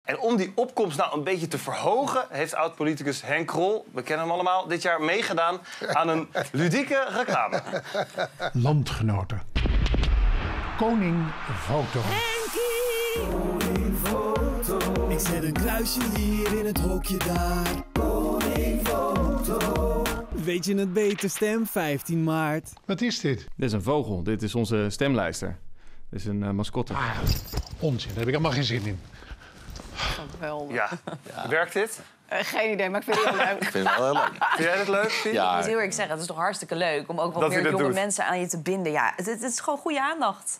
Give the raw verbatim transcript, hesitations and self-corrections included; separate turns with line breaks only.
En om die opkomst nou een beetje te verhogen... heeft oud-politicus Henk Krol, we kennen hem allemaal... dit jaar meegedaan aan een ludieke reclame.
Landgenoten. Koning Foto.
Koning Foto. Ik zet een kruisje hier in het hokje daar. Koning Foto. Weet je het beter, stem vijftien maart.
Wat is dit?
Dit is een vogel. Dit is onze stemlijster. Dit is een uh, mascotte.
Ah, onzin, daar heb ik helemaal geen zin in.
Geweldig.
Ja. Ja. Werkt dit?
Uh, geen idee, maar ik vind het heel leuk.
Ik vind het wel heel leuk.
Vind jij het leuk, Fien?
Ja.
Ik moet heel eerlijk zeggen, het is toch hartstikke leuk om ook wat
Dat
meer
je dat
jonge
doet.
mensen aan je te binden. Ja, het, het is gewoon goede aandacht.